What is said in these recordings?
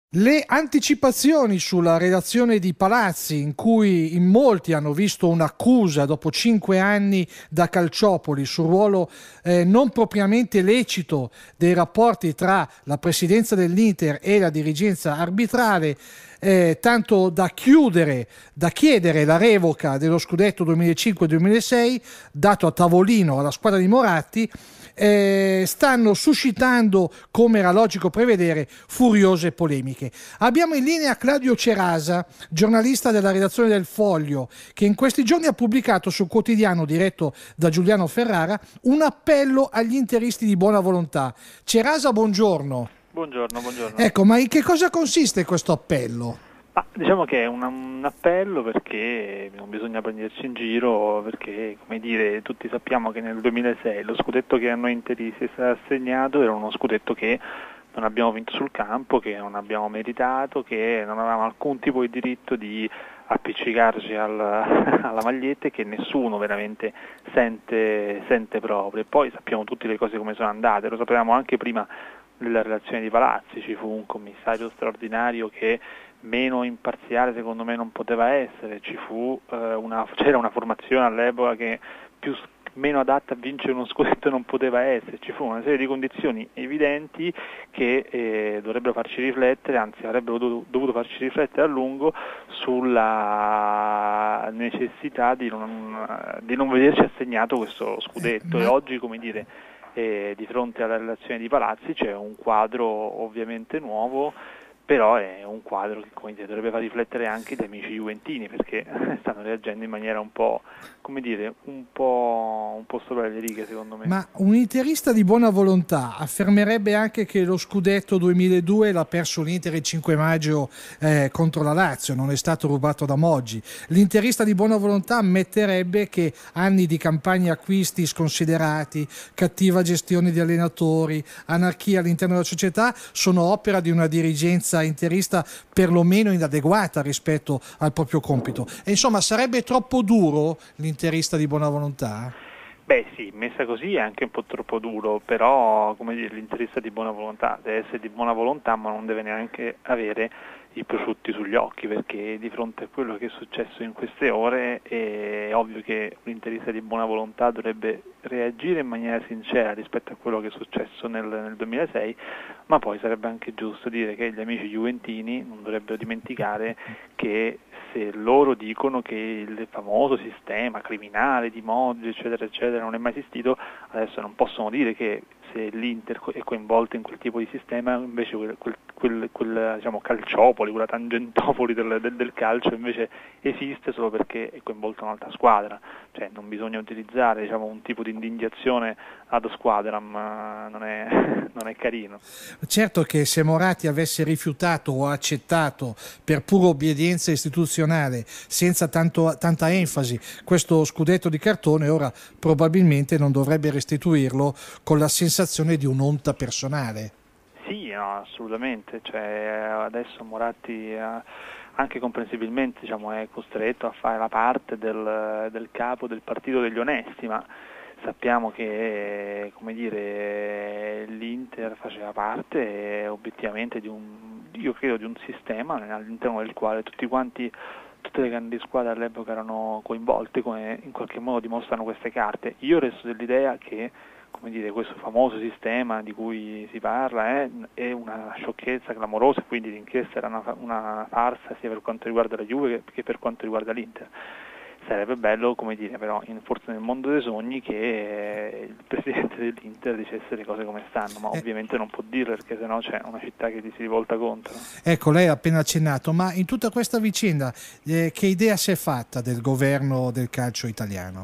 Le anticipazioni sulla redazione di Palazzi, in cui in molti hanno visto un'accusa dopo 5 anni da Calciopoli sul ruolo non propriamente lecito dei rapporti tra la presidenza dell'Inter e la dirigenza arbitrale, tanto da chiedere la revoca dello scudetto 2005-2006 dato a tavolino alla squadra di Moratti, stanno suscitando, come era logico prevedere, furiose polemiche. Abbiamo in linea Claudio Cerasa, giornalista della redazione del Foglio, che in questi giorni ha pubblicato sul quotidiano diretto da Giuliano Ferrara un appello agli interisti di buona volontà. Cerasa, buongiorno. Buongiorno, buongiorno. Ecco, ma in che cosa consiste questo appello? Diciamo che è un appello perché non bisogna prenderci in giro, perché come dire, tutti sappiamo che nel 2006 lo scudetto che a noi interisti è stato assegnato era uno scudetto che non abbiamo vinto sul campo, che non abbiamo meritato, che non avevamo alcun tipo di diritto di appiccicarci alla maglietta e che nessuno veramente sente proprio. E poi sappiamo tutte le cose come sono andate, lo sapevamo anche prima della relazione di Palazzi. Ci fu un commissario straordinario che meno imparziale secondo me non poteva essere, c'era una formazione all'epoca che meno adatta a vincere uno scudetto non poteva essere, ci fu una serie di condizioni evidenti che dovrebbero farci riflettere, anzi avrebbero dovuto farci riflettere a lungo sulla necessità di non vederci assegnato questo scudetto. E oggi, come dire, di fronte alla relazione di Palazzi c'è un quadro ovviamente nuovo, però è un quadro che, come dire, dovrebbe far riflettere anche gli amici juventini, perché stanno reagendo in maniera un po', come dire, un po' sopra le righe, secondo me. Ma un interista di buona volontà affermerebbe anche che lo scudetto 2002 l'ha perso l'Inter il 5 maggio contro la Lazio, non è stato rubato da Moggi. L'interista di buona volontà ammetterebbe che anni di campagne acquisti sconsiderati, cattiva gestione di allenatori, anarchia all'interno della società sono opera di una dirigenza interista perlomeno inadeguata rispetto al proprio compito. E insomma, sarebbe troppo duro l'interista di buona volontà? Beh sì, messa così è anche un po' troppo duro, però come dire, l'interista di buona volontà deve essere di buona volontà, ma non deve neanche avere i prosciutti sugli occhi, perché di fronte a quello che è successo in queste ore è ovvio che l'interista di buona volontà dovrebbe reagire in maniera sincera rispetto a quello che è successo nel 2006, ma poi sarebbe anche giusto dire che gli amici juventini non dovrebbero dimenticare che se loro dicono che il famoso sistema criminale di Moggi eccetera eccetera non è mai esistito, adesso non possono dire che se l'Inter è coinvolto in quel tipo di sistema, invece quel diciamo, calciopoli, quella tangentopoli del calcio invece esiste solo perché è coinvolta un'altra squadra. Cioè non bisogna utilizzare, diciamo, un tipo di indignazione ad squadram, non è carino. Certo che se Moratti avesse rifiutato o accettato per pura obbedienza istituzionale, senza tanta enfasi, questo scudetto di cartone, ora probabilmente non dovrebbe restituirlo con la sensazione di un'onta personale. Sì, no, assolutamente, cioè, adesso Moratti anche comprensibilmente, diciamo, è costretto a fare la parte del capo del partito degli onesti, ma sappiamo che, come dire, l'Inter faceva parte obiettivamente io credo di un sistema all'interno del quale tutte le grandi squadre all'epoca erano coinvolte, come in qualche modo dimostrano queste carte. Io resto dell'idea che, come dire, questo famoso sistema di cui si parla è una sciocchezza clamorosa, quindi l'inchiesta era una farsa sia per quanto riguarda la Juve che per quanto riguarda l'Inter. Sarebbe bello, come dire, però forse nel mondo dei sogni che il presidente dell'Inter dicesse le cose come stanno, ma ovviamente non può dirlo perché sennò c'è una città che gli si rivolta contro. Ecco, lei ha appena accennato, ma in tutta questa vicenda che idea si è fatta del governo del calcio italiano?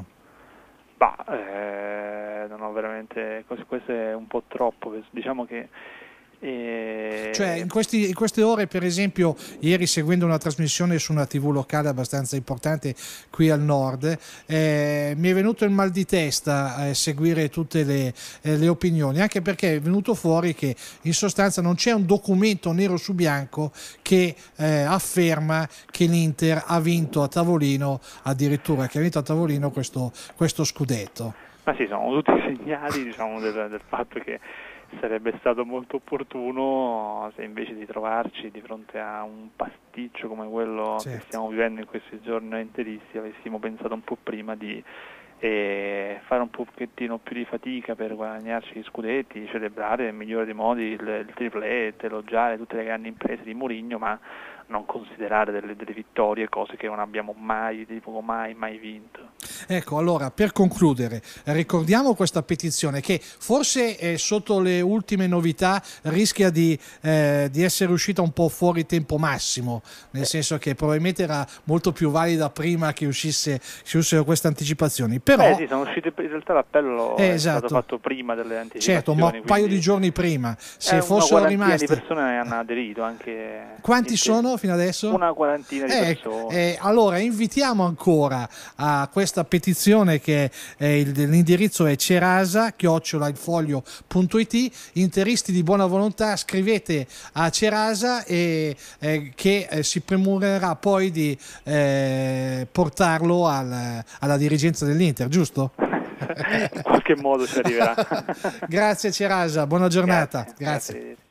Non ho veramente, questo è un po' troppo, diciamo che cioè in queste ore, per esempio, ieri seguendo una trasmissione su una TV locale abbastanza importante qui al nord, mi è venuto il mal di testa a seguire tutte le opinioni, anche perché è venuto fuori che in sostanza non c'è un documento nero su bianco che afferma che l'Inter ha vinto a tavolino, addirittura che ha vinto a tavolino questo scudetto. Ma sì, sono tutti segnali, diciamo, del fatto che sarebbe stato molto opportuno se invece di trovarci di fronte a un pasticcio come quello che stiamo vivendo in questi giorni interisti avessimo pensato un po' prima di fare un pochettino più di fatica per guadagnarci gli scudetti, celebrare nel migliore dei modi il triplete, elogiare tutte le grandi imprese di Mourinho, ma non considerare delle vittorie, cose che non abbiamo mai vinto. Ecco, allora per concludere ricordiamo questa petizione che forse sotto le ultime novità rischia di essere uscita un po' fuori tempo massimo, nel senso che probabilmente era molto più valida prima che uscissero queste anticipazioni, però sì, sono uscite, in realtà l'appello è stato fatto prima delle anticipazioni, certo, ma un paio di giorni prima, se fossero rimaste, di persone hanno aderito anche. Quanti sono fino adesso? Una quarantina di persone. Allora invitiamo ancora a questa petizione che l'indirizzo è cerasa@ilfoglio.it. Interisti di buona volontà, scrivete a Cerasa che si premurerà poi di portarlo alla dirigenza dell'Inter, giusto? In qualche modo ci arriverà. Grazie Cerasa, buona giornata. Grazie.